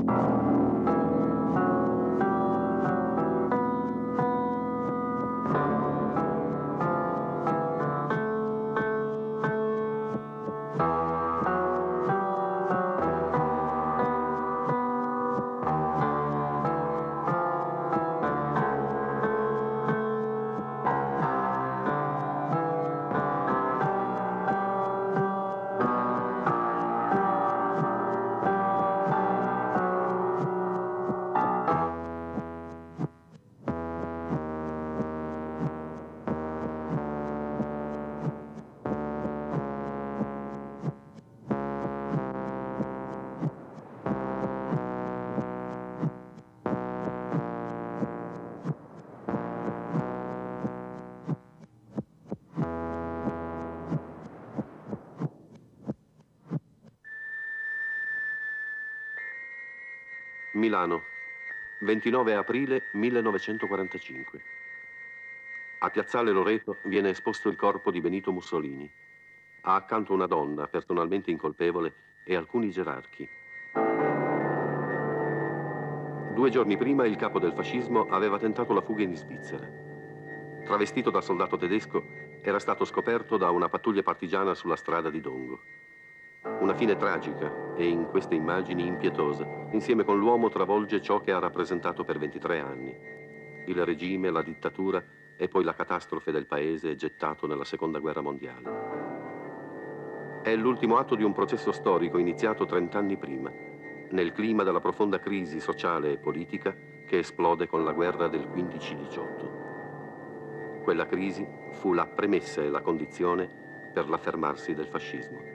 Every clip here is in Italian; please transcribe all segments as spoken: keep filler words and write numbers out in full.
Milano, ventinove aprile millenovecentoquarantacinque. A Piazzale Loreto viene esposto il corpo di Benito Mussolini. Ha accanto una donna personalmente incolpevole e alcuni gerarchi. Due giorni prima il capo del fascismo aveva tentato la fuga in Svizzera. Travestito da soldato tedesco, era stato scoperto da una pattuglia partigiana sulla strada di Dongo. Una fine tragica e in queste immagini impietosa, insieme con l'uomo travolge ciò che ha rappresentato per ventitré anni. Il regime, la dittatura e poi la catastrofe del paese gettato nella seconda guerra mondiale. È l'ultimo atto di un processo storico iniziato trent'anni prima, nel clima della profonda crisi sociale e politica che esplode con la guerra del quindici diciotto. Quella crisi fu la premessa e la condizione per l'affermarsi del fascismo.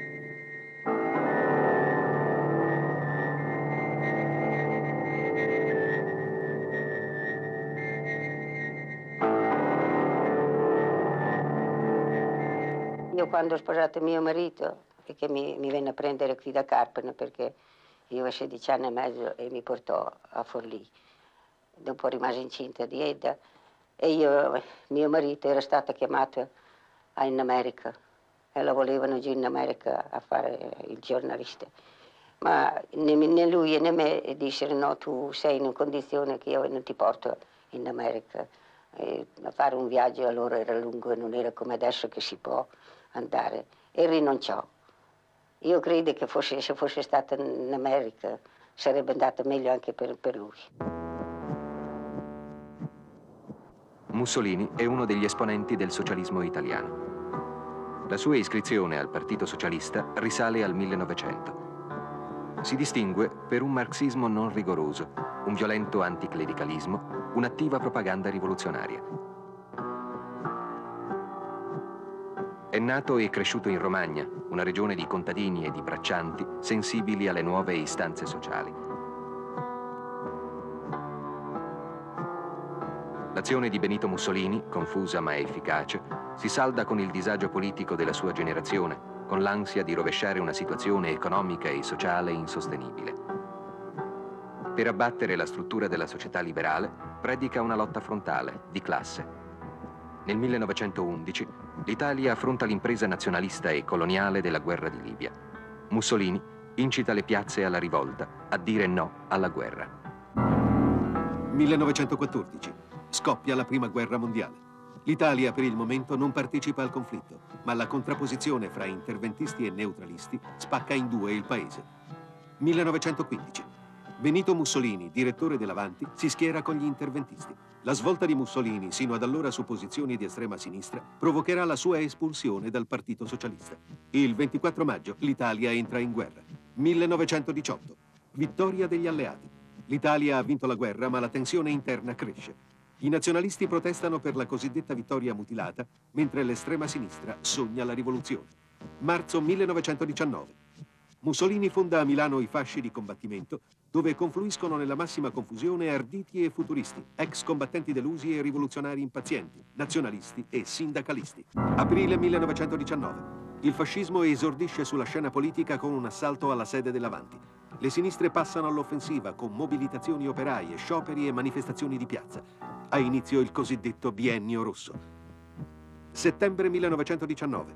Io quando ho sposato mio marito, e che mi, mi venne a prendere qui da Carpena perché io avevo sedici anni e mezzo e mi portò a Forlì. Dopo rimasi incinta di Edda e io, mio marito era stato chiamato in America e lo volevano giù in America a fare il giornalista. Ma né, né lui né me dissero no, tu sei in una condizione che io non ti porto in America. E a fare un viaggio allora era lungo e non era come adesso che si può andare, e rinunciò. Io credo che fosse, se fosse stata in America sarebbe andata meglio anche per, per lui. Mussolini è uno degli esponenti del socialismo italiano. La sua iscrizione al Partito Socialista risale al millenovecento. Si distingue per un marxismo non rigoroso, un violento anticlericalismo, un'attiva propaganda rivoluzionaria. È nato e cresciuto in Romagna, una regione di contadini e di braccianti sensibili alle nuove istanze sociali. L'azione di Benito Mussolini, confusa ma efficace, si salda con il disagio politico della sua generazione, con l'ansia di rovesciare una situazione economica e sociale insostenibile. Per abbattere la struttura della società liberale, predica una lotta frontale, di classe. Nel millenovecentoundici l'Italia affronta l'impresa nazionalista e coloniale della guerra di Libia. Mussolini incita le piazze alla rivolta, a dire no alla guerra. millenovecentoquattordici. Scoppia la prima guerra mondiale. L'Italia per il momento non partecipa al conflitto, ma la contrapposizione fra interventisti e neutralisti spacca in due il paese. millenovecentoquindici. Benito Mussolini, direttore dell'Avanti, si schiera con gli interventisti. La svolta di Mussolini, sino ad allora su posizioni di estrema sinistra, provocherà la sua espulsione dal Partito Socialista. Il ventiquattro maggio l'Italia entra in guerra. millenovecentodiciotto. Vittoria degli alleati. L'Italia ha vinto la guerra, ma la tensione interna cresce. I nazionalisti protestano per la cosiddetta vittoria mutilata, mentre l'estrema sinistra sogna la rivoluzione. Marzo millenovecentodiciannove. Mussolini fonda a Milano i fasci di combattimento, dove confluiscono nella massima confusione arditi e futuristi, ex combattenti delusi e rivoluzionari impazienti, nazionalisti e sindacalisti. Aprile millenovecentodiciannove. Il fascismo esordisce sulla scena politica con un assalto alla sede dell'Avanti. Le sinistre passano all'offensiva con mobilitazioni operaie, scioperi e manifestazioni di piazza. Ha inizio il cosiddetto biennio rosso. Settembre millenovecentodiciannove.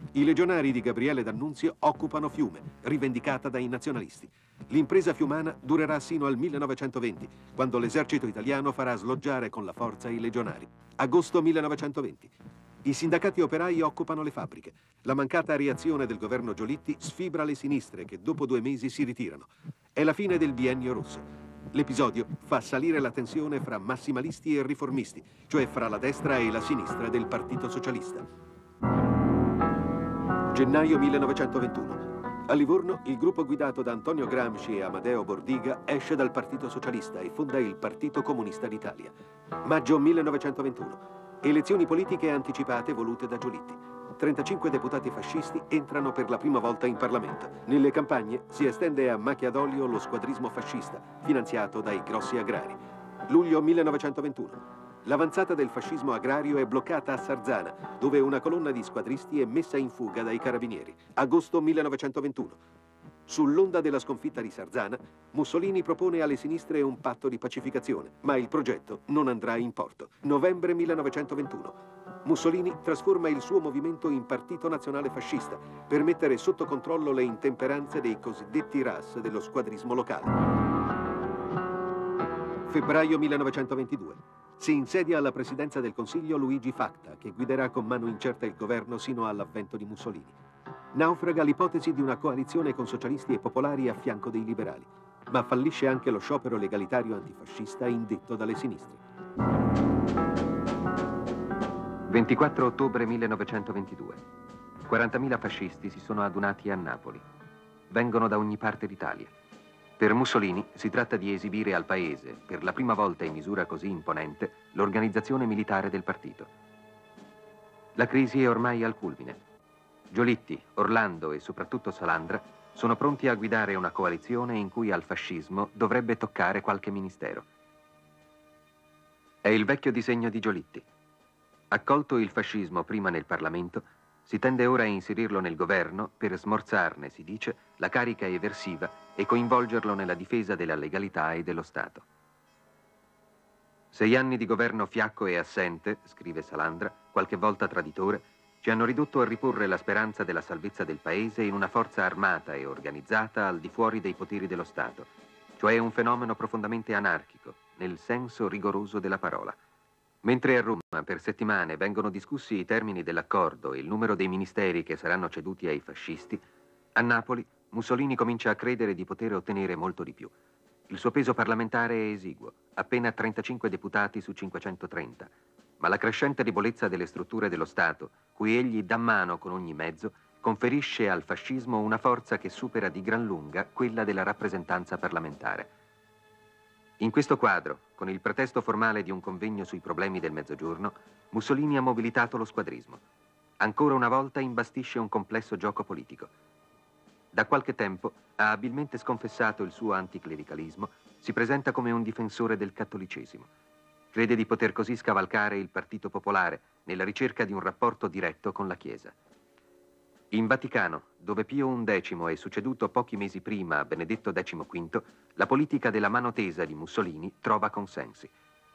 I legionari di Gabriele D'Annunzio occupano Fiume, rivendicata dai nazionalisti. L'impresa fiumana durerà sino al millenovecentoventi, quando l'esercito italiano farà sloggiare con la forza i legionari. Agosto millenovecentoventi. I sindacati operai occupano le fabbriche. La mancata reazione del governo Giolitti sfibra le sinistre che dopo due mesi si ritirano. È la fine del biennio rosso. L'episodio fa salire la tensione fra massimalisti e riformisti, cioè fra la destra e la sinistra del Partito Socialista. Gennaio millenovecentoventuno. A Livorno il gruppo guidato da Antonio Gramsci e Amadeo Bordiga esce dal Partito Socialista e fonda il Partito Comunista d'Italia. Maggio millenovecentoventuno. Elezioni politiche anticipate volute da Giolitti. trentacinque deputati fascisti entrano per la prima volta in Parlamento. Nelle campagne si estende a macchia d'olio lo squadrismo fascista, finanziato dai grossi agrari. Luglio millenovecentoventuno. L'avanzata del fascismo agrario è bloccata a Sarzana, dove una colonna di squadristi è messa in fuga dai carabinieri. Agosto millenovecentoventuno. Sull'onda della sconfitta di Sarzana, Mussolini propone alle sinistre un patto di pacificazione, ma il progetto non andrà in porto. Novembre millenovecentoventuno. Mussolini trasforma il suo movimento in Partito Nazionale Fascista per mettere sotto controllo le intemperanze dei cosiddetti R A S dello squadrismo locale. Febbraio millenovecentoventidue. Si insedia alla presidenza del Consiglio Luigi Facta, che guiderà con mano incerta il governo sino all'avvento di Mussolini. Naufraga l'ipotesi di una coalizione con socialisti e popolari a fianco dei liberali, ma fallisce anche lo sciopero legalitario antifascista indetto dalle sinistre. ventiquattro ottobre millenovecentoventidue. quarantamila fascisti si sono adunati a Napoli. Vengono da ogni parte d'Italia. Per Mussolini si tratta di esibire al paese, per la prima volta in misura così imponente, l'organizzazione militare del partito. La crisi è ormai al culmine. Giolitti, Orlando e soprattutto Salandra sono pronti a guidare una coalizione in cui al fascismo dovrebbe toccare qualche ministero. È il vecchio disegno di Giolitti. Accolto il fascismo prima nel Parlamento, si tende ora a inserirlo nel governo per smorzarne, si dice, la carica eversiva e coinvolgerlo nella difesa della legalità e dello Stato. Sei anni di governo fiacco e assente, scrive Salandra, qualche volta traditore, ci hanno ridotto a riporre la speranza della salvezza del paese in una forza armata e organizzata al di fuori dei poteri dello Stato, cioè un fenomeno profondamente anarchico, nel senso rigoroso della parola. Mentre a Roma per settimane vengono discussi i termini dell'accordo e il numero dei ministeri che saranno ceduti ai fascisti, a Napoli Mussolini comincia a credere di poter ottenere molto di più. Il suo peso parlamentare è esiguo, appena trentacinque deputati su cinquecentotrenta, ma la crescente debolezza delle strutture dello Stato, cui egli dà mano con ogni mezzo, conferisce al fascismo una forza che supera di gran lunga quella della rappresentanza parlamentare. In questo quadro, con il pretesto formale di un convegno sui problemi del Mezzogiorno, Mussolini ha mobilitato lo squadrismo. Ancora una volta imbastisce un complesso gioco politico. Da qualche tempo ha abilmente sconfessato il suo anticlericalismo, si presenta come un difensore del cattolicesimo. Crede di poter così scavalcare il Partito Popolare nella ricerca di un rapporto diretto con la Chiesa. In Vaticano, dove Pio undicesimo è succeduto pochi mesi prima a Benedetto quindici, la politica della mano tesa di Mussolini trova consensi.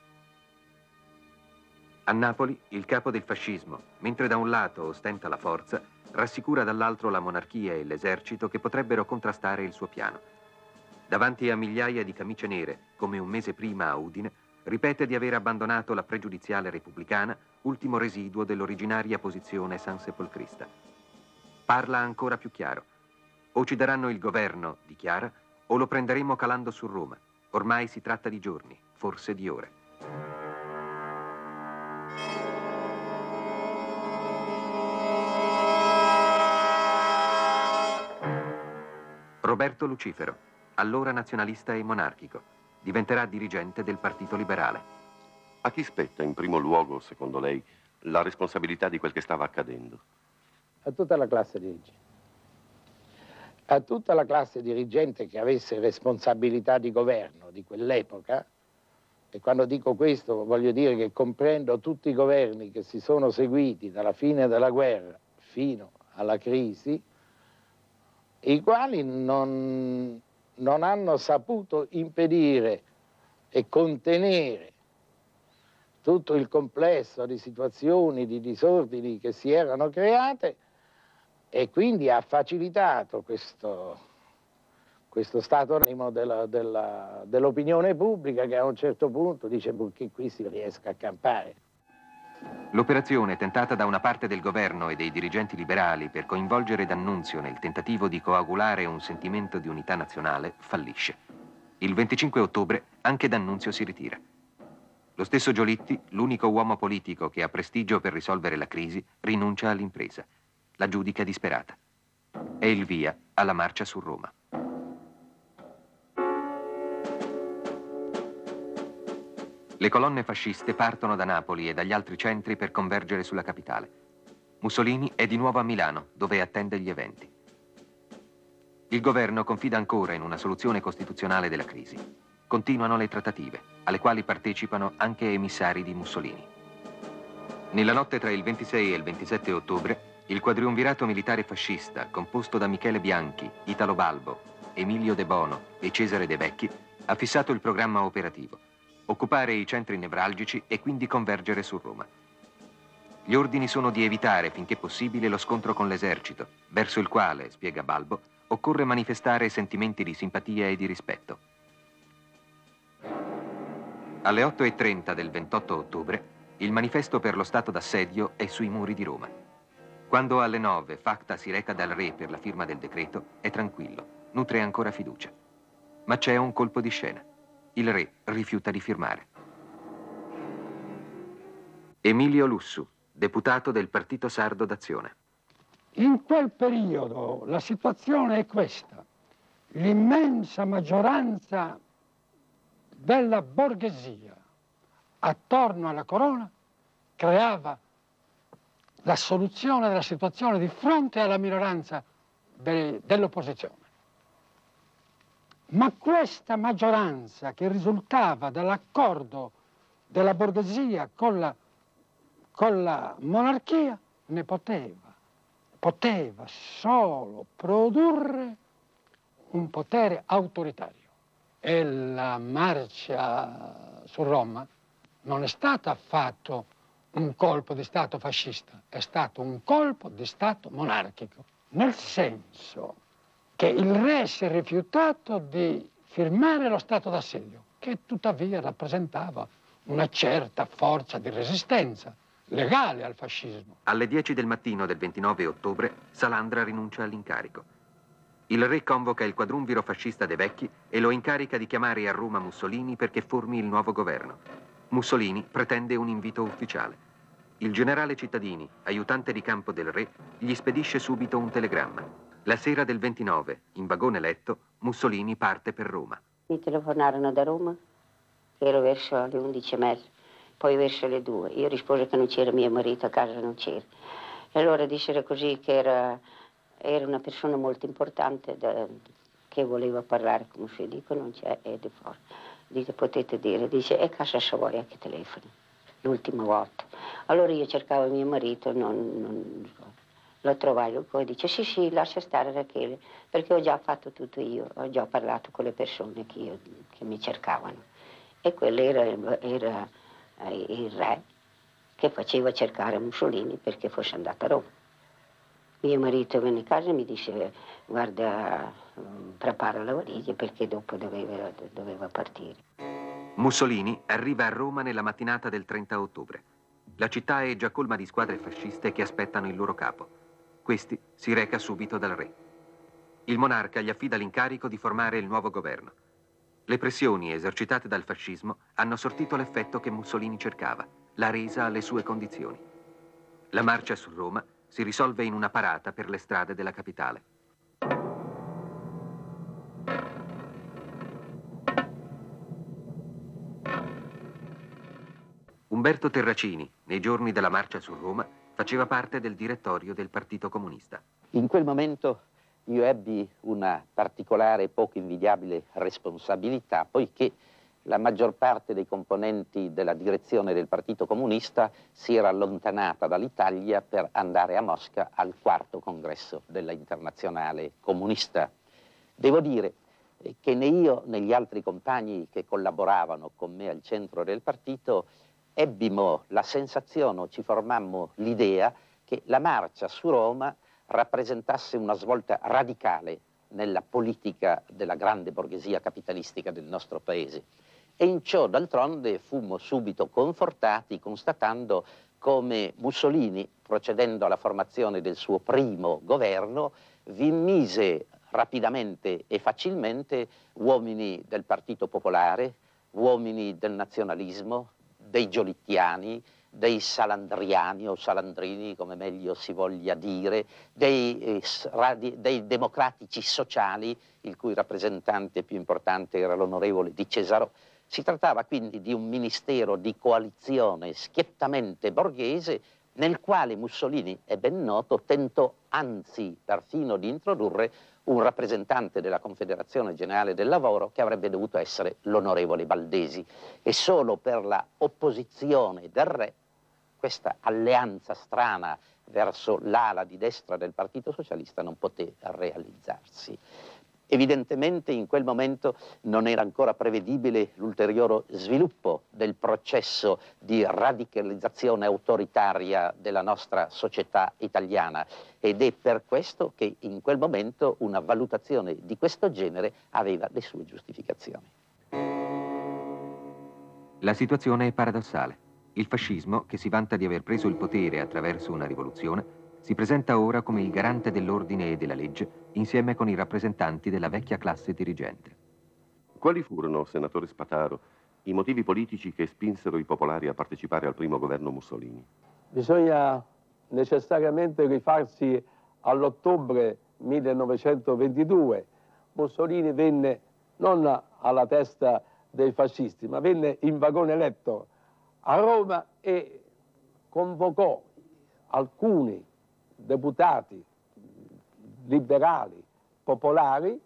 A Napoli, il capo del fascismo, mentre da un lato ostenta la forza, rassicura dall'altro la monarchia e l'esercito che potrebbero contrastare il suo piano. Davanti a migliaia di camicie nere, come un mese prima a Udine, ripete di aver abbandonato la pregiudiziale repubblicana, ultimo residuo dell'originaria posizione sansepolcrista. Parla ancora più chiaro. O ci daranno il governo, dichiara, o lo prenderemo calando su Roma. Ormai si tratta di giorni, forse di ore. Roberto Lucifero, allora nazionalista e monarchico, diventerà dirigente del Partito Liberale. A chi spetta in primo luogo, secondo lei, la responsabilità di quel che stava accadendo? A tutta la classe dirigente. A tutta la classe dirigente che avesse responsabilità di governo di quell'epoca, e quando dico questo voglio dire che comprendo tutti i governi che si sono seguiti dalla fine della guerra fino alla crisi, i quali non, non hanno saputo impedire e contenere tutto il complesso di situazioni, di disordini che si erano create, e quindi ha facilitato questo, questo stato d'animo della, della, dell'opinione pubblica, che a un certo punto dice che qui si riesca a campare. L'operazione tentata da una parte del governo e dei dirigenti liberali per coinvolgere D'Annunzio nel tentativo di coagulare un sentimento di unità nazionale fallisce. Il venticinque ottobre anche D'Annunzio si ritira. Lo stesso Giolitti, l'unico uomo politico che ha prestigio per risolvere la crisi, rinuncia all'impresa. La giudica disperata. È il via alla marcia su Roma. Le colonne fasciste partono da Napoli e dagli altri centri per convergere sulla capitale. Mussolini è di nuovo a Milano, dove attende gli eventi. Il governo confida ancora in una soluzione costituzionale della crisi. Continuano le trattative, alle quali partecipano anche emissari di Mussolini. Nella notte tra il ventisei e il ventisette ottobre, il quadriumvirato militare fascista, composto da Michele Bianchi, Italo Balbo, Emilio De Bono e Cesare De Vecchi, ha fissato il programma operativo: occupare i centri nevralgici e quindi convergere su Roma. Gli ordini sono di evitare finché possibile lo scontro con l'esercito, verso il quale, spiega Balbo, occorre manifestare sentimenti di simpatia e di rispetto. Alle otto e trenta del ventotto ottobre, il manifesto per lo stato d'assedio è sui muri di Roma. Quando alle nove Facta si reca dal re per la firma del decreto, è tranquillo, nutre ancora fiducia. Ma c'è un colpo di scena. Il re rifiuta di firmare. Emilio Lussu, deputato del Partito Sardo d'Azione. In quel periodo la situazione è questa. L'immensa maggioranza della borghesia attorno alla corona creava la soluzione della situazione di fronte alla minoranza de- dell'opposizione. Ma questa maggioranza, che risultava dall'accordo della borghesia con la, con la monarchia, ne poteva, poteva solo produrre un potere autoritario. E la marcia su Roma non è stata affatto un colpo di Stato fascista, è stato un colpo di Stato monarchico, nel senso che il re si è rifiutato di firmare lo stato d'assedio, che tuttavia rappresentava una certa forza di resistenza legale al fascismo. Alle dieci del mattino del ventinove ottobre, Salandra rinuncia all'incarico. Il re convoca il quadrumviro fascista De Vecchi e lo incarica di chiamare a Roma Mussolini perché formi il nuovo governo. Mussolini pretende un invito ufficiale. Il generale Cittadini, aiutante di campo del re, gli spedisce subito un telegramma. La sera del ventinove, in vagone letto, Mussolini parte per Roma. Mi telefonarono da Roma, che ero verso le undici e mezza, poi verso le due. Io risposi che non c'era mio marito, a casa non c'era. E allora dissero così che era, era una persona molto importante da, che voleva parlare, come si dice, non c'è, è di fuori. Dice, potete dire, dice, è casa sua che telefoni, l'ultima volta. Allora io cercavo mio marito, non, non lo trovai, poi dice, sì, sì, lascia stare Rachele, perché ho già fatto tutto io, ho già parlato con le persone che, io, che mi cercavano. E quello era, era eh, il re che faceva cercare Mussolini perché fosse andato a Roma. Mio marito venne a casa e mi disse, guarda, prepara la valigia perché dopo doveva, doveva partire. Mussolini arriva a Roma nella mattinata del trenta ottobre. La città è già colma di squadre fasciste che aspettano il loro capo. Questi si reca subito dal re. Il monarca gli affida l'incarico di formare il nuovo governo. Le pressioni esercitate dal fascismo hanno sortito l'effetto che Mussolini cercava, la resa alle sue condizioni. La marcia su Roma si risolve in una parata per le strade della capitale. Umberto Terracini, nei giorni della marcia su Roma, faceva parte del direttorio del Partito Comunista. In quel momento io ebbi una particolare e poco invidiabile responsabilità, poiché la maggior parte dei componenti della direzione del Partito Comunista si era allontanata dall'Italia per andare a Mosca al quarto congresso della Internazionale Comunista. Devo dire che né io né gli altri compagni che collaboravano con me al centro del partito ebbimo la sensazione, o ci formammo l'idea, che la marcia su Roma rappresentasse una svolta radicale nella politica della grande borghesia capitalistica del nostro paese. E in ciò, d'altronde, fummo subito confortati constatando come Mussolini, procedendo alla formazione del suo primo governo, vi mise rapidamente e facilmente uomini del Partito Popolare, uomini del nazionalismo, dei giolittiani, dei salandriani o salandrini, come meglio si voglia dire, dei, eh, radi, dei democratici sociali, il cui rappresentante più importante era l'onorevole Di Cesaro. Si trattava quindi di un ministero di coalizione schiettamente borghese, nel quale Mussolini, è ben noto, tentò anzi perfino di introdurre un rappresentante della Confederazione Generale del Lavoro che avrebbe dovuto essere l'onorevole Baldesi, e solo per la opposizione del re questa alleanza strana verso l'ala di destra del Partito Socialista non poté realizzarsi. Evidentemente in quel momento non era ancora prevedibile l'ulteriore sviluppo del processo di radicalizzazione autoritaria della nostra società italiana, ed è per questo che in quel momento una valutazione di questo genere aveva le sue giustificazioni. La situazione è paradossale. Il fascismo, che si vanta di aver preso il potere attraverso una rivoluzione, si presenta ora come il garante dell'ordine e della legge, insieme con i rappresentanti della vecchia classe dirigente. Quali furono, senatore Spataro, i motivi politici che spinsero i popolari a partecipare al primo governo Mussolini? Bisogna necessariamente rifarsi all'ottobre millenovecentoventidue. Mussolini venne non alla testa dei fascisti, ma venne in vagone letto a Roma e convocò alcuni deputati liberali, popolari,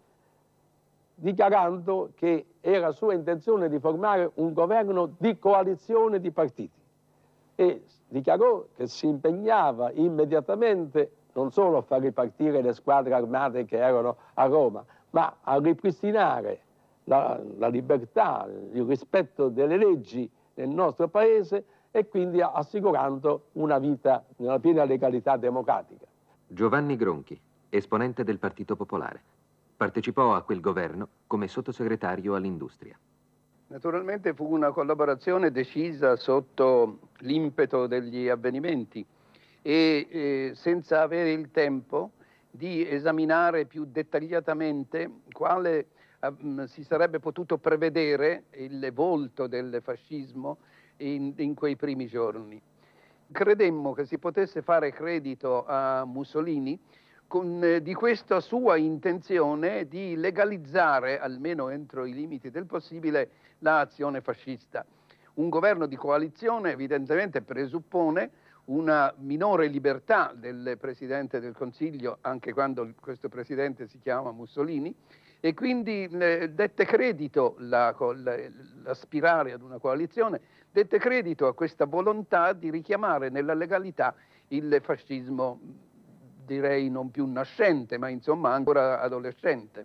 dichiarando che era sua intenzione di formare un governo di coalizione di partiti, e dichiarò che si impegnava immediatamente non solo a far ripartire le squadre armate che erano a Roma, ma a ripristinare la, la libertà, il rispetto delle leggi nel nostro paese, e quindi assicurando una vita nella piena legalità democratica. Giovanni Gronchi, esponente del Partito Popolare, partecipò a quel governo come sottosegretario all'industria. Naturalmente fu una collaborazione decisa sotto l'impeto degli avvenimenti e eh, senza avere il tempo di esaminare più dettagliatamente quale eh, si sarebbe potuto prevedere il volto del fascismo In, in quei primi giorni. Credemmo che si potesse fare credito a Mussolini con, eh, di questa sua intenzione di legalizzare, almeno entro i limiti del possibile, l'azione fascista. Un governo di coalizione evidentemente presuppone una minore libertà del Presidente del Consiglio, anche quando questo Presidente si chiama Mussolini, e quindi eh, dette credito, l'aspirare ad una coalizione, dette credito a questa volontà di richiamare nella legalità il fascismo, direi non più nascente, ma insomma ancora adolescente.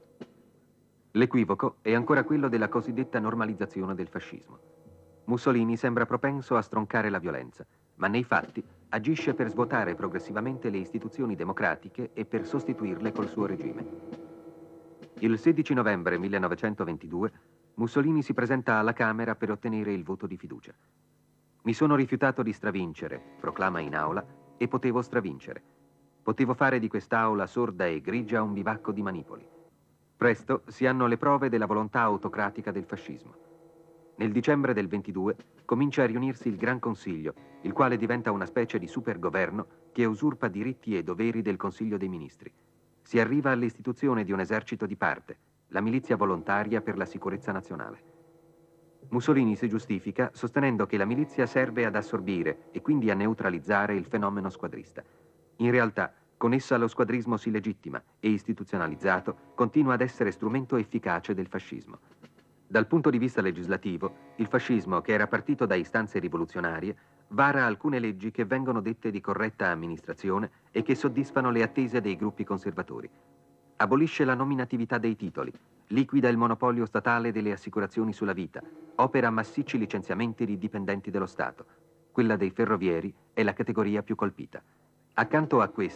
L'equivoco è ancora quello della cosiddetta normalizzazione del fascismo. Mussolini sembra propenso a stroncare la violenza, ma nei fatti agisce per svuotare progressivamente le istituzioni democratiche e per sostituirle col suo regime. Il sedici novembre millenovecentoventidue Mussolini si presenta alla Camera per ottenere il voto di fiducia. Mi sono rifiutato di stravincere, proclama in aula, e potevo stravincere. Potevo fare di quest'aula sorda e grigia un bivacco di manipoli. Presto si hanno le prove della volontà autocratica del fascismo. Nel dicembre del ventidue comincia a riunirsi il Gran Consiglio, il quale diventa una specie di supergoverno che usurpa diritti e doveri del Consiglio dei Ministri. Si arriva all'istituzione di un esercito di parte, la milizia volontaria per la sicurezza nazionale. Mussolini si giustifica sostenendo che la milizia serve ad assorbire e quindi a neutralizzare il fenomeno squadrista. In realtà, con essa lo squadrismo si legittima e, istituzionalizzato, continua ad essere strumento efficace del fascismo. Dal punto di vista legislativo, il fascismo, che era partito da istanze rivoluzionarie, vara alcune leggi che vengono dette di corretta amministrazione e che soddisfano le attese dei gruppi conservatori. Abolisce la nominatività dei titoli, liquida il monopolio statale delle assicurazioni sulla vita, opera massicci licenziamenti di dipendenti dello Stato. Quella dei ferrovieri è la categoria più colpita. Accanto a queste,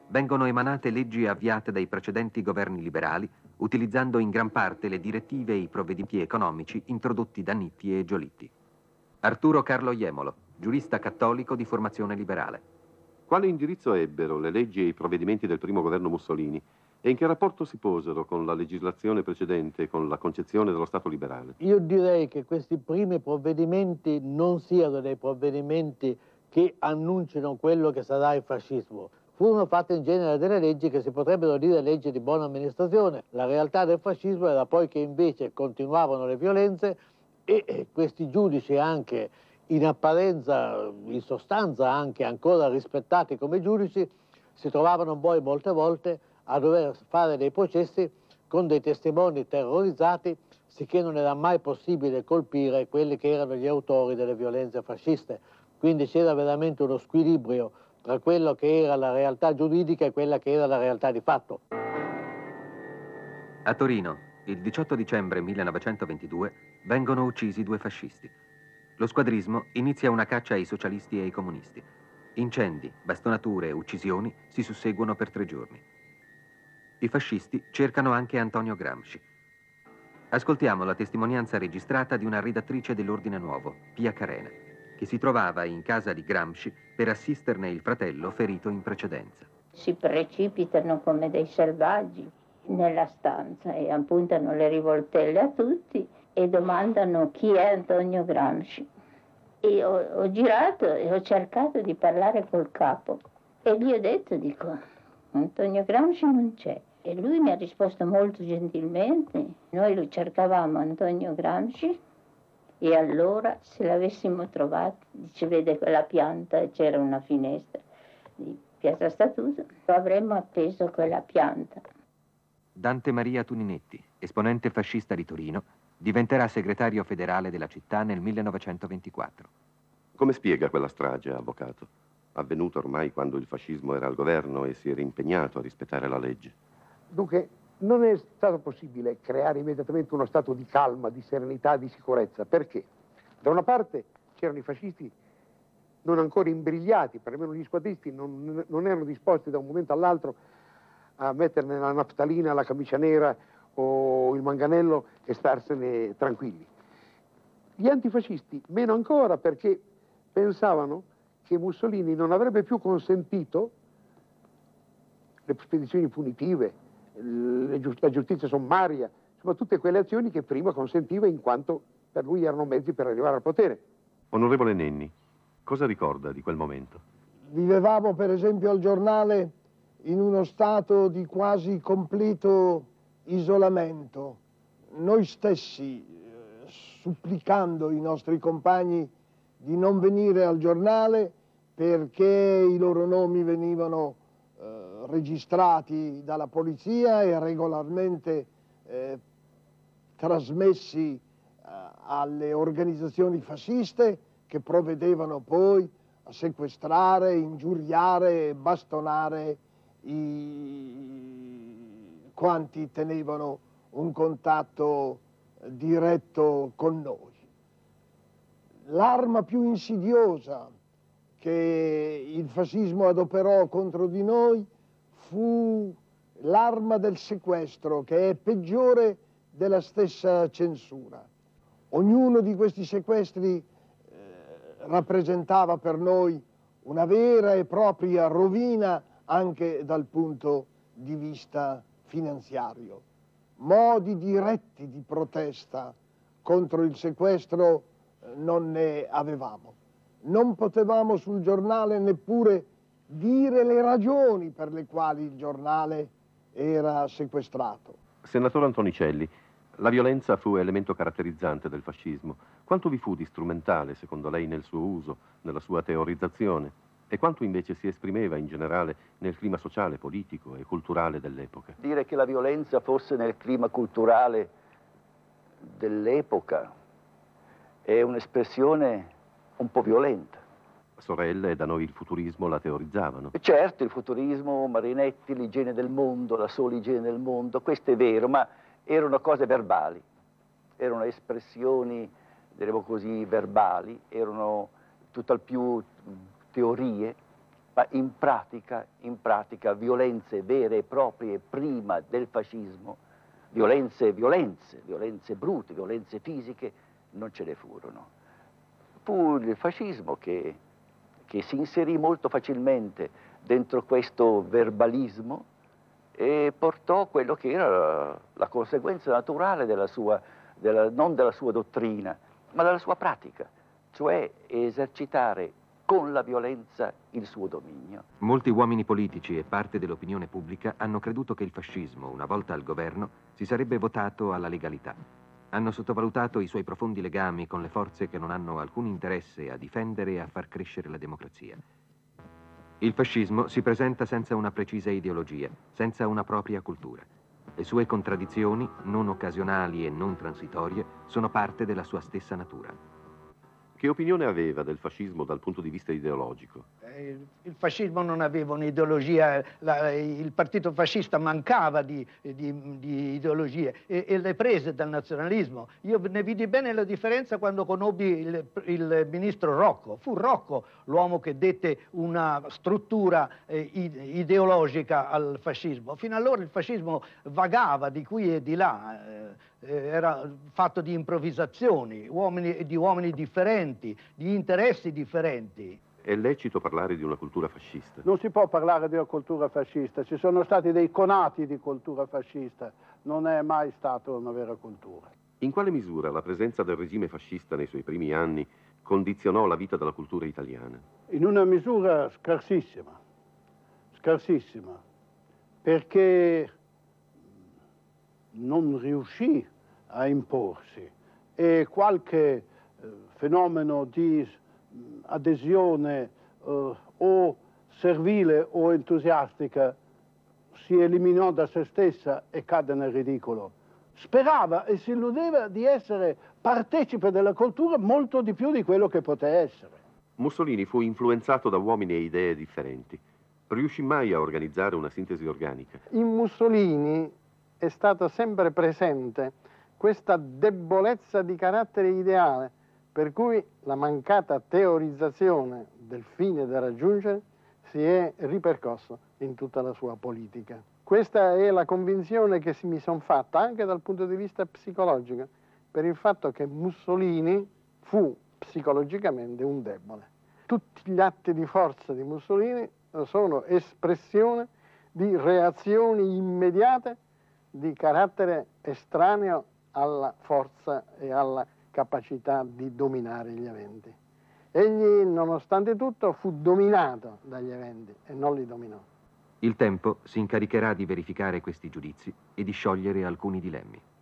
vengono emanate leggi avviate dai precedenti governi liberali, utilizzando in gran parte le direttive e i provvedimenti economici introdotti da Nitti e Giolitti. Arturo Carlo Jemolo, giurista cattolico di formazione liberale. Quale indirizzo ebbero le leggi e i provvedimenti del primo governo Mussolini e in che rapporto si posero con la legislazione precedente e con la concezione dello Stato liberale? Io direi che questi primi provvedimenti non siano dei provvedimenti che annunciano quello che sarà il fascismo. Furono fatte in genere delle leggi che si potrebbero dire leggi di buona amministrazione. La realtà del fascismo era poi che invece continuavano le violenze e questi giudici, anche in apparenza, in sostanza anche ancora rispettati come giudici, si trovavano poi molte volte a dover fare dei processi con dei testimoni terrorizzati, sicché non era mai possibile colpire quelli che erano gli autori delle violenze fasciste. Quindi c'era veramente uno squilibrio tra quello che era la realtà giuridica e quella che era la realtà di fatto. A Torino, il diciotto dicembre millenovecentoventidue, vengono uccisi due fascisti. Lo squadrismo inizia una caccia ai socialisti e ai comunisti. Incendi, bastonature e uccisioni si susseguono per tre giorni. I fascisti cercano anche Antonio Gramsci. Ascoltiamo la testimonianza registrata di una redattrice dell'Ordine Nuovo, Pia Carena, che si trovava in casa di Gramsci per assisterne il fratello ferito in precedenza. Si precipitano come dei selvaggi nella stanza e appuntano le rivoltelle a tutti e domandano chi è Antonio Gramsci. E ho, ho girato e ho cercato di parlare col capo e gli ho detto, dico, Antonio Gramsci non c'è. E lui mi ha risposto molto gentilmente, noi lo cercavamo Antonio Gramsci e allora se l'avessimo trovato, dice, vede quella pianta e c'era una finestra di Piazza Statuto, avremmo appeso quella pianta. Dante Maria Tuninetti, esponente fascista di Torino, diventerà segretario federale della città nel millenovecentoventiquattro. Come spiega quella strage, avvocato? Avvenuta ormai quando il fascismo era al governo e si era impegnato a rispettare la legge. Dunque, non è stato possibile creare immediatamente uno stato di calma, di serenità, di sicurezza. Perché? Da una parte c'erano i fascisti non ancora imbrigliati, perlomeno gli squadristi non, non erano disposti da un momento all'altro a mettere nella naftalina la camicia nera o il manganello e starsene tranquilli. Gli antifascisti meno ancora, perché pensavano che Mussolini non avrebbe più consentito le spedizioni punitive, le giust- la giustizia sommaria, insomma tutte quelle azioni che prima consentiva in quanto per lui erano mezzi per arrivare al potere. Onorevole Nenni, cosa ricorda di quel momento? Vivevamo per esempio al giornale in uno stato di quasi completo isolamento. Noi stessi, eh, supplicando i nostri compagni di non venire al giornale perché i loro nomi venivano eh, registrati dalla polizia e regolarmente eh, trasmessi eh, alle organizzazioni fasciste che provvedevano poi a sequestrare, ingiuriare e bastonare i... quanti tenevano un contatto diretto con noi. L'arma più insidiosa che il fascismo adoperò contro di noi fu l'arma del sequestro, che è peggiore della stessa censura. Ognuno di questi sequestri eh, rappresentava per noi una vera e propria rovina anche dal punto di vista finanziario. Modi diretti di protesta contro il sequestro eh, non ne avevamo. Non potevamo sul giornale neppure dire le ragioni per le quali il giornale era sequestrato. Senatore Antonicelli, la violenza fu elemento caratterizzante del fascismo. Quanto vi fu di strumentale, secondo lei, nel suo uso, nella sua teorizzazione? E quanto invece si esprimeva in generale nel clima sociale, politico e culturale dell'epoca? Dire che la violenza fosse nel clima culturale dell'epoca è un'espressione un po' violenta. Sorelle e da noi il futurismo la teorizzavano. E certo, il futurismo, Marinetti, l'igiene del mondo, la sola igiene del mondo, questo è vero, ma erano cose verbali, erano espressioni, diremo così, verbali, erano tutt'al più teorie ma in pratica, in pratica violenze vere e proprie prima del fascismo, violenze, violenze, violenze brute, violenze fisiche, non ce ne furono. Fu il fascismo che, che si inserì molto facilmente dentro questo verbalismo e portò quello che era la, la conseguenza naturale della sua, della, non della sua dottrina, ma della sua pratica, cioè esercitare con la violenza il suo dominio. Molti uomini politici e parte dell'opinione pubblica hanno creduto che il fascismo, una volta al governo, si sarebbe votato alla legalità. Hanno sottovalutato i suoi profondi legami con le forze che non hanno alcun interesse a difendere e a far crescere la democrazia. Il fascismo si presenta senza una precisa ideologia, senza una propria cultura. Le sue contraddizioni, non occasionali e non transitorie, sono parte della sua stessa natura. Che opinione aveva del fascismo dal punto di vista ideologico? Eh, il fascismo non aveva un'ideologia, la, il partito fascista mancava di, di, di ideologie e, e le prese dal nazionalismo. Io ne vidi bene la differenza quando conobbi il, il ministro Rocco. Fu Rocco l'uomo che dette una struttura eh, ideologica al fascismo. Fino allora il fascismo vagava di qui e di là. Eh, era fatto di improvvisazioni, uomini, di uomini differenti, di interessi differenti. È lecito parlare di una cultura fascista? Non si può parlare di una cultura fascista, ci sono stati dei conati di cultura fascista, non è mai stata una vera cultura. In quale misura la presenza del regime fascista nei suoi primi anni condizionò la vita della cultura italiana? In una misura scarsissima, scarsissima, perché non riuscì a imporsi e qualche eh, fenomeno di mh, adesione eh, o servile o entusiastica si eliminò da se stessa e cadde nel ridicolo. Sperava e si illudeva di essere partecipe della cultura molto di più di quello che poté essere. Mussolini fu influenzato da uomini e idee differenti. Riuscì mai a organizzare una sintesi organica? In Mussolini è stata sempre presente questa debolezza di carattere ideale, per cui la mancata teorizzazione del fine da raggiungere si è ripercosso in tutta la sua politica. Questa è la convinzione che mi sono fatta anche dal punto di vista psicologico, per il fatto che Mussolini fu psicologicamente un debole. Tutti gli atti di forza di Mussolini sono espressione di reazioni immediate di carattere estraneo alla forza e alla capacità di dominare gli eventi. Egli, nonostante tutto, fu dominato dagli eventi e non li dominò. Il tempo si incaricherà di verificare questi giudizi e di sciogliere alcuni dilemmi.